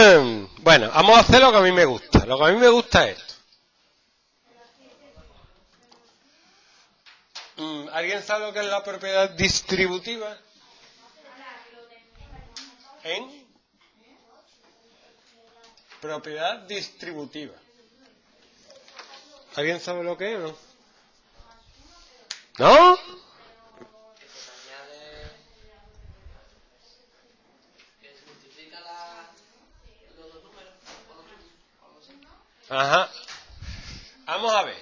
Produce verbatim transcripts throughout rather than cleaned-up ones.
Bueno, vamos a hacer lo que a mí me gusta. Lo que a mí me gusta es esto. ¿Alguien sabe lo que es la propiedad distributiva? ¿En? Propiedad distributiva. ¿Alguien sabe lo que es o no? ¿No? Ajá. Vamos a ver.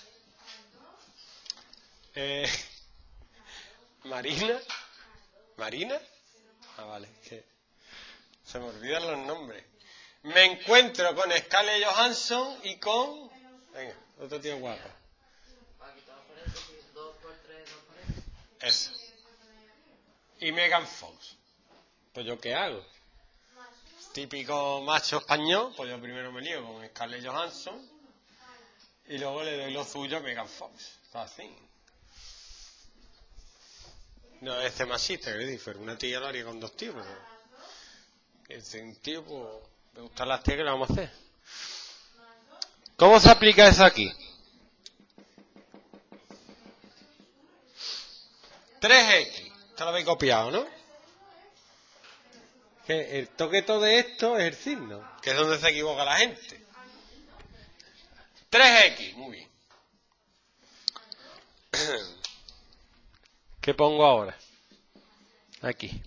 Eh, Marina. ¿Marina? Ah, vale. Que se me olvidan los nombres. Me encuentro con Scarlett Johansson y con... Venga, otro tío guapo. Eso. Y Megan Fox. Pues yo qué hago. Típico macho español, pues yo primero me lío con Scarlett Johansson y luego le doy lo suyo a Megan Fox. Así. No es machista, que dice, una tía lo haría con dos tíos, pero ese un tío, pues, me gustan las tías, que le vamos a hacer. ¿Cómo se aplica eso aquí? tres equis. Esto lo habéis copiado, ¿no? Que el toqueto de esto es el signo, que es donde se equivoca la gente. tres equis, muy bien. ¿Qué pongo ahora? Aquí.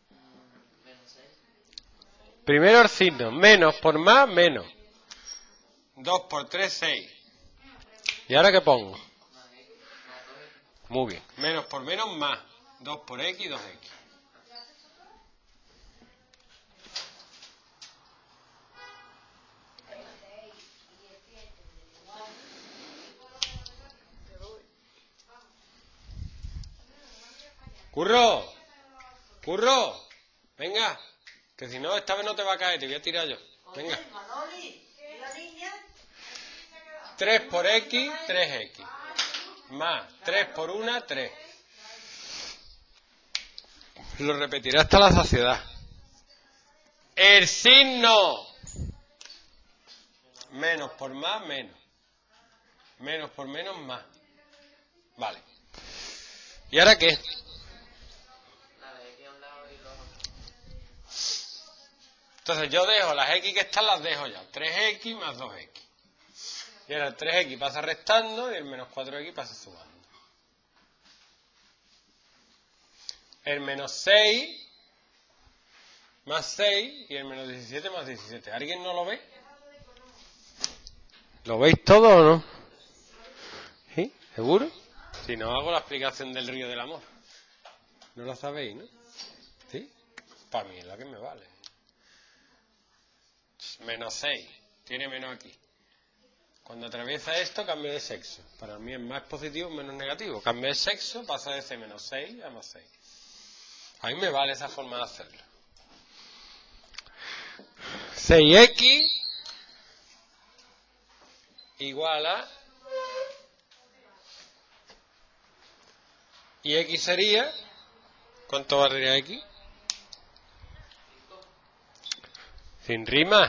Primero el signo, menos por más, menos. dos por tres, seis. ¿Y ahora qué pongo? Muy bien. Menos por menos, más. dos por x, dos equis. ¡Curro! ¡Curro! Venga, que si no, esta vez no te va a caer, te voy a tirar yo. Venga. tres por x, tres equis. Más tres por uno, tres. Lo repetiré hasta la saciedad. El signo. Menos por más, menos. Menos por menos, más. Vale. ¿Y ahora qué? Entonces yo dejo las x que están, las dejo ya. tres equis más dos equis. Y ahora el tres equis pasa restando y el menos cuatro equis pasa sumando. El menos seis más seis y el menos diecisiete más diecisiete. ¿Alguien no lo ve? ¿Lo veis todo o no? ¿Sí? ¿Seguro? Si no, hago la explicación del río del amor. ¿No la sabéis, no? ¿Sí? Para mí es la que me vale. Menos seis. Tiene menos aquí. Cuando atraviesa esto, cambia de sexo. Para mí es más positivo, menos negativo. Cambia de sexo, pasa de C menos seis a más seis. A mí me vale esa forma de hacerlo. seis equis igual a... Y x sería... ¿Cuánto valdría x? Sin rima.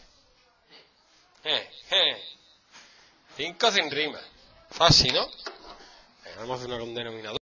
Eh, eh. cinco sin rima. Fácil, ¿no? Vamos a hacer una con denominador.